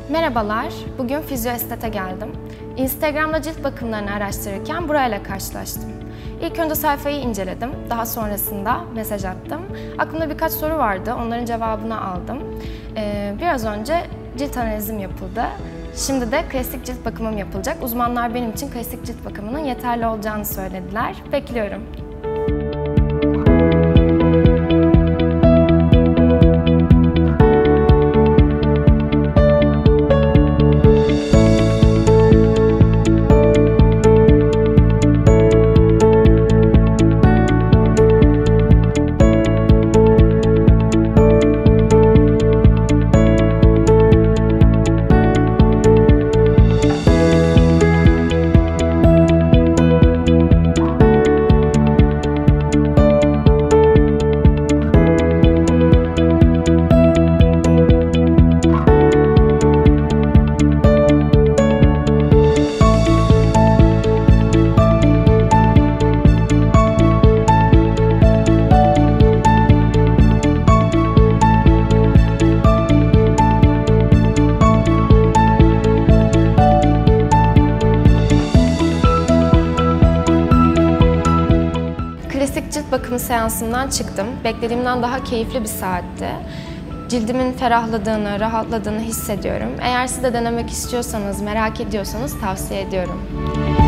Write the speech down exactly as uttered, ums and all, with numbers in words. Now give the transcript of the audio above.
Merhabalar, bugün Fizyoestet'e geldim. Instagram'da cilt bakımlarını araştırırken burayla karşılaştım. İlk önce sayfayı inceledim, daha sonrasında mesaj attım. Aklımda birkaç soru vardı, onların cevabını aldım. Ee, biraz önce cilt analizim yapıldı. Şimdi de klasik cilt bakımım yapılacak. Uzmanlar benim için klasik cilt bakımının yeterli olacağını söylediler. Bekliyorum. Klasik cilt bakımı seansından çıktım. Beklediğimden daha keyifli bir saatti. Cildimin ferahladığını, rahatladığını hissediyorum. Eğer siz de denemek istiyorsanız, merak ediyorsanız tavsiye ediyorum.